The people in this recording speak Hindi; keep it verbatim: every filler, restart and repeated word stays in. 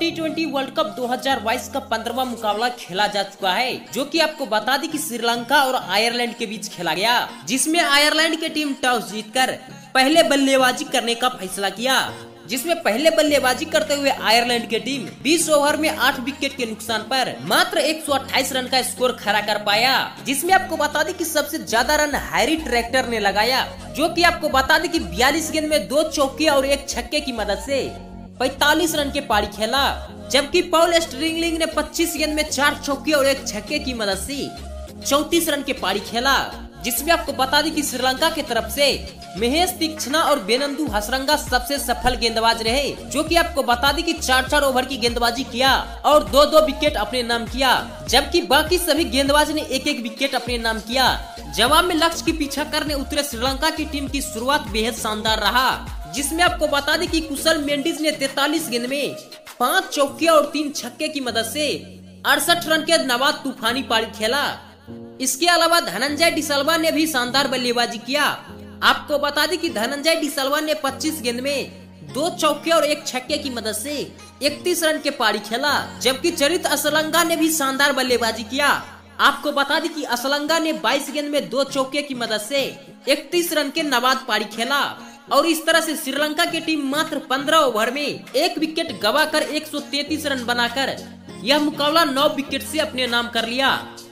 टी ट्वेंटी वर्ल्ड कप दो हज़ार बाईस का पंद्रहवां मुकाबला खेला जा चुका है, जो कि आपको बता दें कि श्रीलंका और आयरलैंड के बीच खेला गया, जिसमें आयरलैंड की टीम टॉस जीतकर पहले बल्लेबाजी करने का फैसला किया। जिसमें पहले बल्लेबाजी करते हुए आयरलैंड की टीम बीस ओवर में आठ विकेट के नुकसान पर मात्र एक सौ अट्ठाईस रन का स्कोर खड़ा कर पाया। जिसमें आपको बता दें कि सबसे ज्यादा रन हैरी ट्रैक्टर ने लगाया, जो कि आपको बता दें कि बयालीस गेंद में दो चौके और एक छक्के की मदद से पैंतालीस रन के पारी खेला। जबकि पॉल स्टिंगलिंग ने पच्चीस गेंद में चार चौके और एक छक्के की मदद से चौंतीस रन के पारी खेला। जिसमें आपको बता दें कि श्रीलंका की तरफ से महेश तीक्ष्णा और बेनंदु हसरंगा सबसे सफल गेंदबाज रहे, जो कि आपको बता दें कि चार चार ओवर की गेंदबाजी किया और दो दो विकेट अपने नाम किया। जबकि बाकी सभी गेंदबाज ने एक एक विकेट अपने नाम किया। जवाब में लक्ष्य की पीछा करने उतरे श्रीलंका की टीम की शुरुआत बेहद शानदार रहा, जिसमें आपको बता दें कि कुशल मेंडिस ने तैतालीस गेंद में पाँच चौके और तीन छक्के की मदद से अड़सठ रन के नवाद तूफानी पारी खेला। इसके अलावा धनंजय डिसल्वा ने भी शानदार बल्लेबाजी किया। आपको बता दें कि धनंजय डिसल्वा ने पच्चीस गेंद में दो चौके और एक छक्के की मदद से इकतीस रन के पारी खेला। जबकि चरित असलंगा ने भी शानदार बल्लेबाजी किया। आपको बता दें कि असलंगा ने बाईस गेंद में दो चौके की मदद से इकतीस रन के नवाद पारी खेला। और इस तरह से श्रीलंका की टीम मात्र पंद्रह ओवर में एक विकेट गवाकर एक सौ तैंतीस रन बनाकर यह मुकाबला नौ विकेट से अपने नाम कर लिया।